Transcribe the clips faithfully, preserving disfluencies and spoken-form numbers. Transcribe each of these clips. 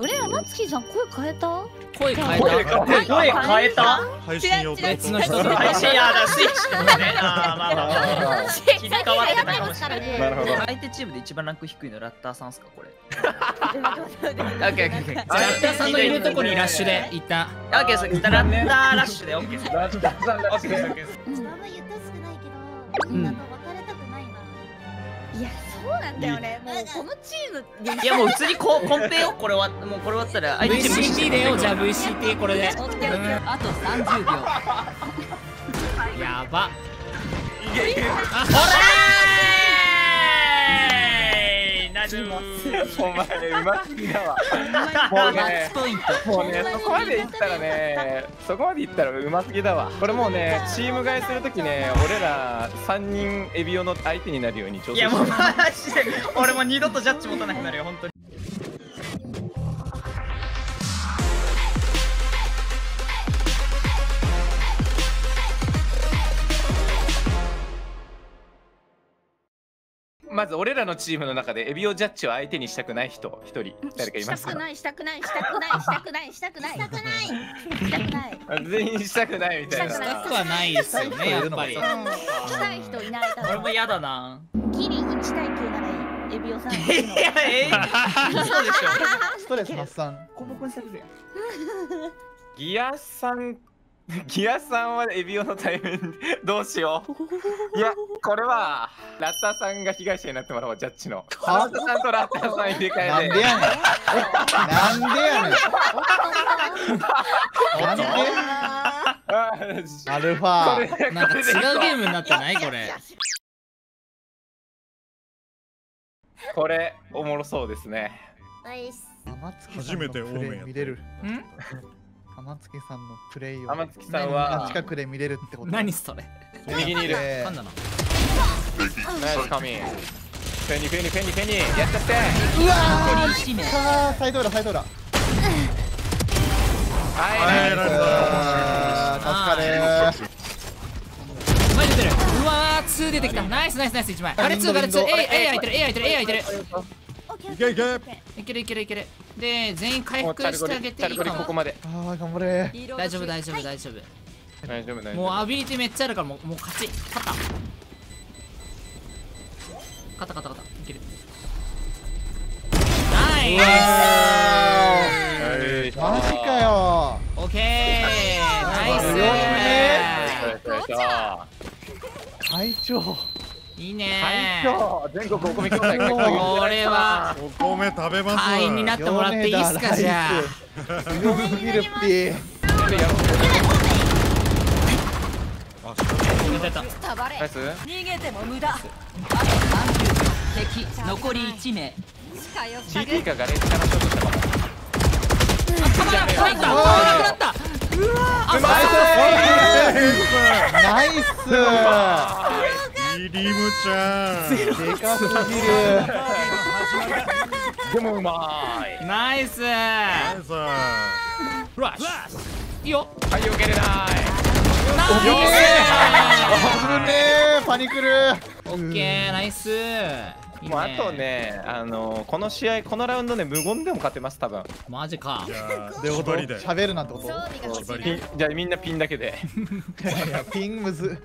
あれ、天月さん声変えた？ 声変え声た。 変えた。 配信用途別の人と配信やだスイッチとかね。ああまあまあまあ。切り替わってたかもしれない。 なるほど。 相手チームで一番ランク低いのラッターさんっすかこれ。 ラッターさんのいるとこにラッシュで行った。 オッケーです。ラッターラッシュでオッケーです。 ラッターさんラッシュで。 あんま言ってほしくないけど、みんなと別れたくないな。いや、そうなんだよね。もうこのチーム。 いやもう普通にココンペよこれはもうこれ終わったら相手ブイシーティー でよ。じゃあ ブイシーティー これで。 オッケーオッケー。 あとさんじゅうびょう。やば。 いけいけ。 あなじます。 お前うますぎだわ。もうね、 ポイント。 もうね、そこまでいったらね、そこまでいったらうますぎだわ。これもうね、チーム替えするときね、俺らさんにんエビオの相手になるように調整して。 いやもうマジで俺も二度とジャッジ持たなくなるよ本当に。 まず俺らのチームの中でエビオジャッジを相手にしたくない人一人誰かいますか？ したくないしたくないしたくないしたくないしたくないしたくないしたくない。 全員したくないみたいな。 したくはないですよね、やっぱり。 したい人いない。 俺も嫌だな。 ギリいち対きゅうならいい。エビオさん。 いやえー、そうでしょ。 ストレス発散。 コンボコンしたくぜ。 ギアさんギアさんはエビオの対面どうしよう。いやこれはラッターさんが被害者になってもらおう。ジャッジのラッターさんとラッターさん入れ替えで。 なんでやねん。なんでやねん。なんでアルファ。 なんか違うゲームになってないこれ。 これおもろそうですね。 初めて多めや見れる。 ん？ 天月さんのプレイを天月さんは近くで見れるってこと。 何それ？ 右にいる。 噛んだな。 ナイスカミン。フェニフェニフェニフェニやっちゃって。 うわー。さあサイド裏サイド裏。 はいナイス。助かる。 前出てる。うわー、ツー出てきた。ナイスナイスナイスいちまい。あれツー、あれツー。A、A 開いてる、A 開いてる、A 開いてる。 いけいけ。 いけるいけるいける。で、全員回復してあげていいかも。 ここまで。 ああ頑張れ。 大丈夫大丈夫大丈夫。 大丈夫大丈夫。 もうアビリティめっちゃあるからもうもう勝ち。勝った。勝った勝った勝った。いける。ナイス。 マジかよ。 オッケー。ナイス。 会長。 いいね。 全国お米協会。 これはお米食べます。 会員になってもらっていいですかじゃあ。 強すぎるっぴー。 ナイス。 逃げても無駄。あとさんじゅうびょう。敵残りいち名。 シーティー かガレージからショートしたかも。 なったなった。うわナイス。 リリムちゃん。 でかすぎる。 でもうまい。 ナイス。フラッシュ。いいよ。 はい、よけれない。 ナイ危ねー。パニクル。 ス。オッケー、ナイス。 もうあとね、あのこの試合このラウンドね無言でも勝てます多分。 マジか。 じゃあでも縛りで。 喋るなんてこと。 ピンじゃあみんなピンだけで。 いやピンムズ。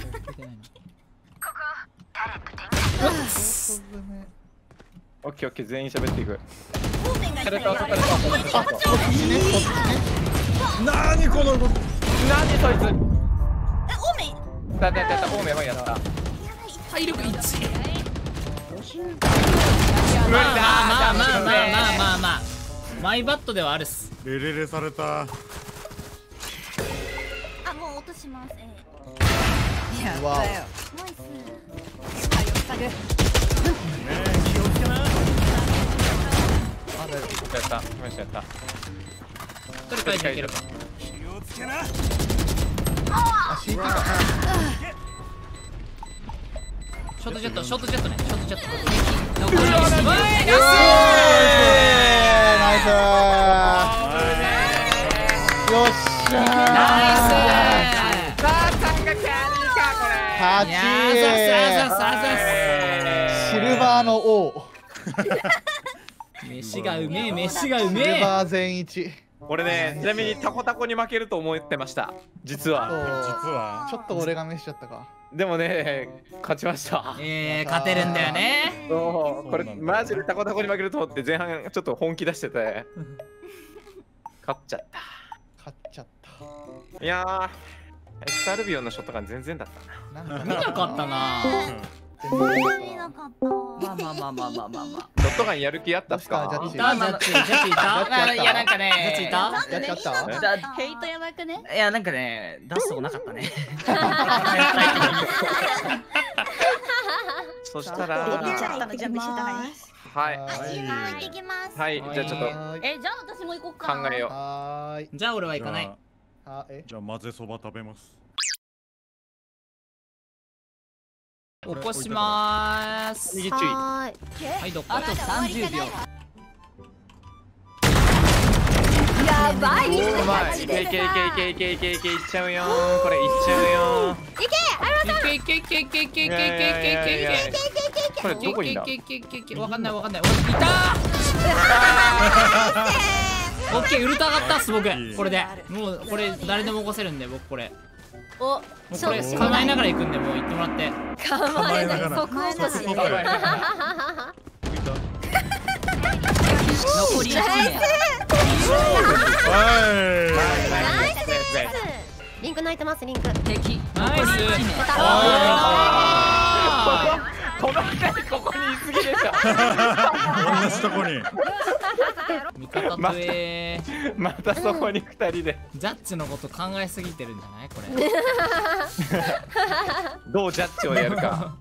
オッケーオッケー全員喋っていく。 なにこの動き。 何そいつ。 え、オメイ。 だだだだオーメンはやった。 体力いち。 無理だ。 まあまあまあまあまあまあまあ。マイバットではあるっす。 レレレされた。 あ、もう落とします。えやわお。 ナイス。 視界を塞ぐ。 気をつけな。 あ、大丈夫。やった。マジやった。 一人返していけるか。 気をつけな。 あ、シーティー か。 ショートジェット、ショートジェットね、ショートジェット。残りナイス。よっしゃー。 ナイス。 母さんがキャリーかこれ。 勝いやー、さすがさすがさすが。 ち。シルバーの王。 飯がうめえ飯がうシめえ。 ルバー全一。 俺ね、ちなみにタコタコに負けると思ってました。実は。 実はちょっと俺が飯しちゃったか。 でもね、勝ちました。 えー、勝てるんだよね。 そう、これそうなんだマジでタコタコに負けると思って前半ちょっと本気出してて。勝っちゃった。 勝っちゃった。 いやー、エクサルビオンのショットガン全然だったな。 なん見なかったな。 そんなになかった。 まあまあまあまあまあまあまショットガンやる気あったっすか？ どうすいたジャッジジャッジいた。 ジャッジいやなんかねジャッジいた。 やっちゃっただヘイトやばくね。 あいやなんかね出すとこなかったね。 そしたら、 出ちゃはったの準備してたのに。 い、 私も行ってきます。 はい、じゃあちょっとはーいえ、じゃあ私も行こうか。 考えよう。 はーい。 じゃあ俺は行かない。 あ、えじゃあ混ぜそば食べます。 起こしまーす。 右注意。 ははいどこ。 あとさんじゅうびょう。 やばい。 おー、まい。いけいけいけいけいけいけいけいっちゃうよー。これいっちゃうよー。 いけいけいけいけいけいけいけいけいけいけいけ。 これどこにいんだ？ いけいけいけいけわかんないわかんない。俺いたー。オッケーウルト上がったっす僕。これでもうこれ誰でも起こせるんで僕これ。 お、 もうこれ構えながら行くんでもう行ってもらって。 構えない。 構えながら即落とし。 即答え残りいち名。 はいナイスです。リンク泣いてますリンク。 敵ナイス。 残りいち名。 あこの二人ここにいすぎでしょ。 同じとこに。 ー味方とえー。 またそこに二人で。 ジャッジのこと考えすぎてるんじゃないこれ。 どうジャッジをやるか。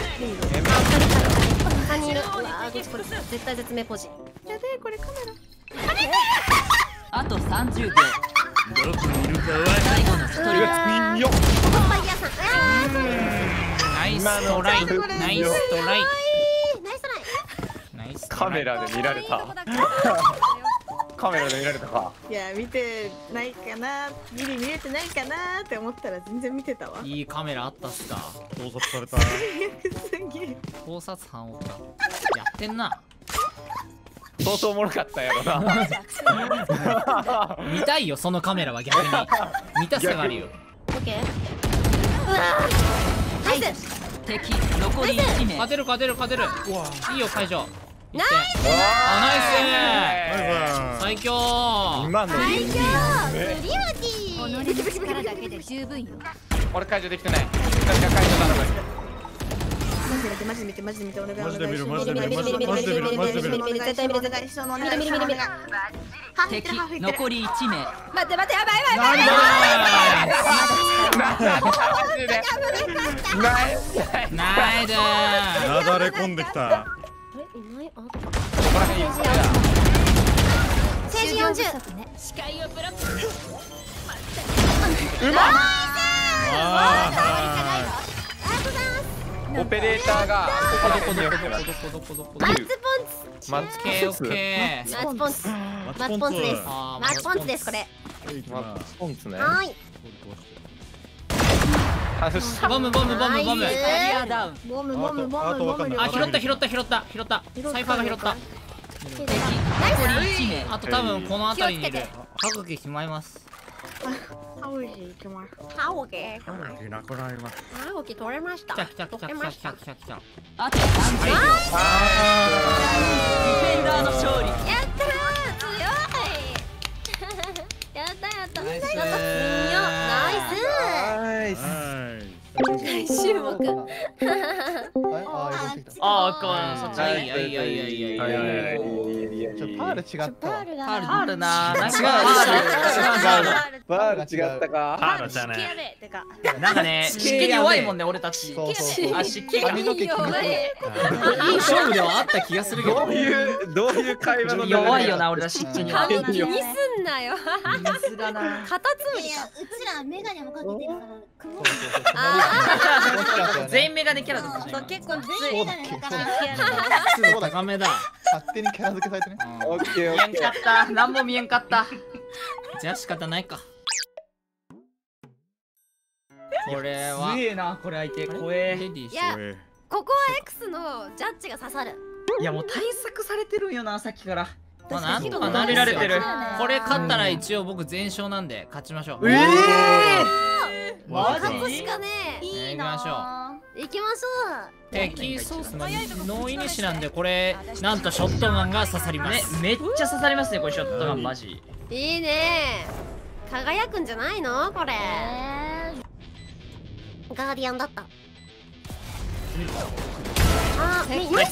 他にいる。うわー、どっちこれ絶対絶命ポジ。やべえこれカメラ。 あとさんじゅうびょう。 どこにいるかは。 最後の一人。 よっ。 コンパイヤーさん。 ナイストライナイストライナイストライ。 ナイストライ。 カメラで見られた。カメラで見られたか。 いや見てないかな、ギリ見れてないかなって思ったら全然見てたわ。 いいカメラあったっすか。 盗撮された。 すげえ。 盗撮犯おった。やってんな。 相当おもろかったやろな。 見たいよそのカメラは逆に。見たさがあるよ。 オッケー。ナイス。 敵残りいち名。 勝てる勝てる勝てる。いいよ会場。 ナイス。 あナイス。 バイバイ。 最強。 今の最強。ブリューティー。 己の力だけで十分よ。 俺解除できてない。誰か解除頼む。 マジで見てマジで見てマジで見てお願いおマジで願いします。 見るマジで見るマジで見るマジで見るマジで見る。 絶対見るお願いします。お願いします。 敵残りいち名。 待って待ってやばいやばいやばい。 ナイス。 ナイス。 なだれ込んできた。 あれいないあここら辺いっぱいだ。 政治よんじゅう。 視界をブロック。 あオペレーターがここでここでどこどこどこどこ。 マッツポンツ。 マオッケーオッケー。 マッツポンツ。 あ。 マッツポンツです。 あーマッツポンツですこれ。 マッツポンツね。 はーい。 外した。 ボムボムボムボム。 ナイスキャリアダウン。 ボムボムボムボム。 あ拾った拾った拾った拾った。サイファーが拾った。 敵残りいち名。 あと多分この辺りにいる。各家決まります。 ハウジ行きます。 ハオケ。 いなくなります。 ハオケ取れました。 来た来た来た来た来た来た来た。 あとさんじゅうびょう。ディフェンダーの勝利。 やったー強い。やったやった。 ナイスやっぱ強い。ナイス。 ナイス。 はい。 大注目。 ああ、移動してきた。 ああ、こうそっちはいはいはいはいはいはいはい。 ちょパール違ったわ。 パールがパールあるな。なん違うかバール違ったか。 パールだね。 てか。 なんかね、湿気に弱いもんね、俺たち。 そうそうそう。 あ、湿気が。 髪の毛気にする。 いい勝負ではあった気がするけど。 どういうどういう会話の流れ弱いよな、俺ら湿気には。 髪気にすんなよ。 水がな。 カタツムリか。 うちらメガネもかけてるから雲そうそうそう。 あ全員メガネキャラだったそうね。 結構全員メガネだから湿度高めだ。 勝手にキャラ付けされてね。 オッケーオ見えんッケー。 かった。何も見えんかった。 じゃあ仕方ないか。これは強えな、これ相手。怖え。 レディーしいやおいここは X のジャッジが刺さる。 いやもう対策されてるんよなさっきから。 まあなんとかなるられてる。 これ勝ったら一応僕全勝なんで勝ちましょう。 ええマ勝つしかねえー行きましょう。 行きましょ敵そうっすね。ノーイニシなんでこれなんとショットガンが刺さりまめす。 めっちゃ刺さりますねこれショットガンマジ。 う。いいね。輝くんじゃないのこれ。ガーディアンだった。あ、ナイス。いけるい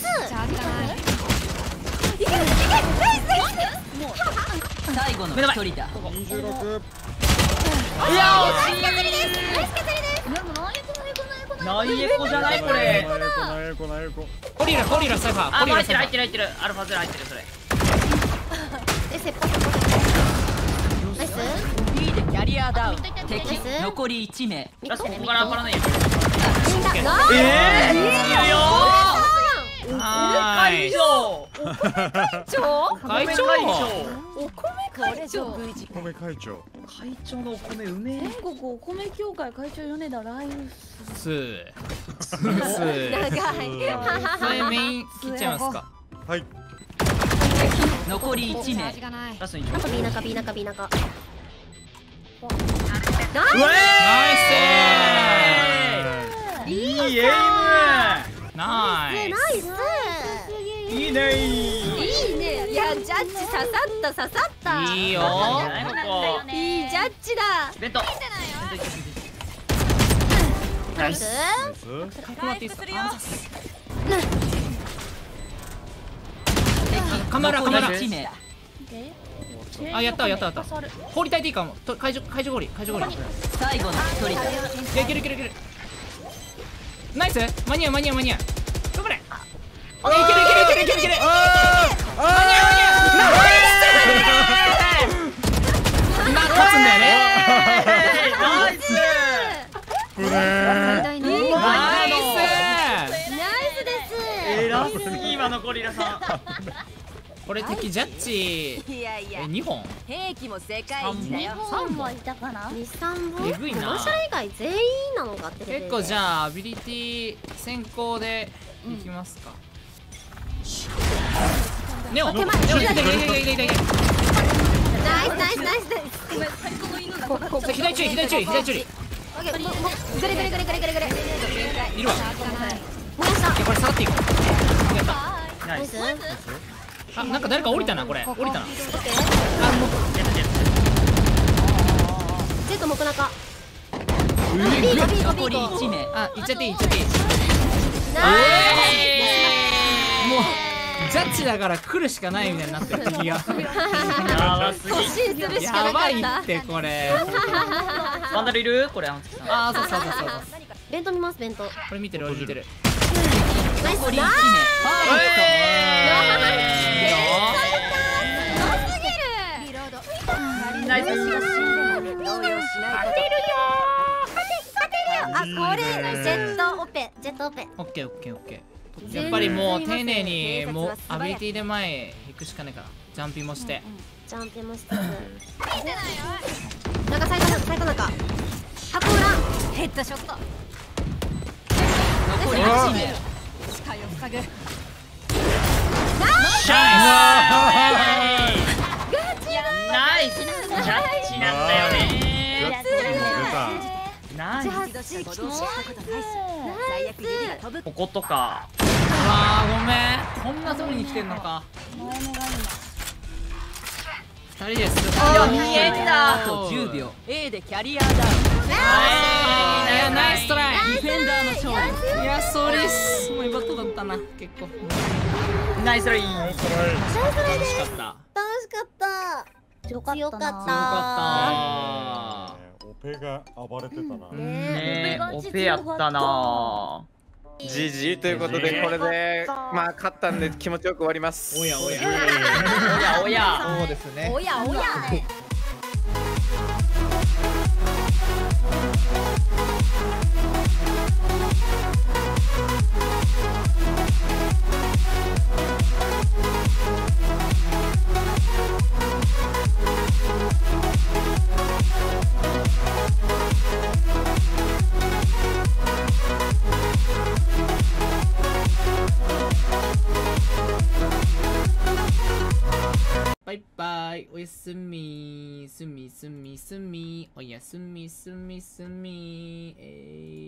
けるナイスナイス。 最後の一人だ。 にじゅうろく。 いや惜しい。 ナイスケツリです。 でもナイコナイコナイコナイエコじゃないこれ。 なえこなえこ。 コリラコリラサイファー。 あ入ってるコリラサイファー。 入ってる入ってる。アルファゼロ入ってるそれ。 え、セッパセッパセッパ。ナイス。 B でキャリアダウン。敵ナイス残りいち名。 ミッドラストここから上がらないよ。 みんな。ナイス。 えいいよ。 はーい。 長長会長。 お米会長。 米会長。 会長のお米うめえ。 全国お米協会会長米田ライフスー。スー。 長い。 これメイン切っちゃいますか。 はい。 残りいち名。ラストになんか B 中 B 中 B 中。 ナイス。 いいエイム。 ナイナイス。 いいねいいね。いや、ジャッジ刺さった刺さった。 いいよ。 いいジャッジだ。 ベント。 ナイス。 かわっていいですか。カメラカメラ。あ、やったやったやった。放りたいていいかも。と海上海上ゴリ海上ゴリ。 最後の一人だ。 いけるいけるいける。ナイス。間に合う間に合う間に合う。頑張れ。いけるいけるいけるいけるいける。間に合う間に合う。な勝つんだよね。 ナイス。 これ。 ナイス。 ナイスです。 えらすぎ今のゴリラさん。 これ敵ジャッジえにほん。 兵器も世界一だよ。 さんもいたかな。 二三本。 えぐいなこの社以外全員なのかって。 結構じゃあアビリティ先行でいきますか。ネオネオいけいけいけいけいけいけ。 ナイスナイスナイス。 左注意左注意左注意。 オッケー。もうもうグレグレグレグレグレグレ。 いるわ。 もうした。 これ下がっていこう。やった。 ナイス。 あ、なんか誰か降りたなこれ。降りたな。あ、もうジェット木中。ビーコビーコビ残りーコ。 いち名。 あ、行っちゃっていい行っちゃっていい。 ナもうジャッジだから来るしかないみたいになってる敵が。 やばすぎ。 突進するしかやなかばいった。 ってこれ。 ワンダルいる？これ、あんつきさん。 あー、そうそうそうそう。 弁当見ます弁当。 これ見てる俺見てる。 ナイス。 残りいち名。 ナイス。 いいよ。 すぎる。リロード。 ナイス。 あ、これジェットオペジェットオペ。 オッケーオッケーオッケー。やっぱりもう丁寧にもうアビリティで前引くしかないから。ジャンピンもして。 ジャンピンもしつつ。なんかサイトサイト中。箱裏。ヘッドショット。 残りいち名。 視界を塞ぐ。 シャイナイス。ジャッジなんだよね。ナイス。こことか。 うわーごめん。こんなとこに来てんのか。二人です。 いや見えた。あととじゅうびょう。A でキャリアダウン。 いやナイストライ。 ディフェンダーの勝利。 いやそれすごいバットだったな結構。 ナイストライ。 楽しかった。 楽しかった。 強かったな。 強かった。 よかった。 オペが暴れてたな。 ねえ、オペやったな。 ジジイということでこれでまあ勝ったんで気持ちよく終わります。 おやおや。 おやおや。 そうですね。 おやおや。 すみすみすみすみおやすみすみすみえい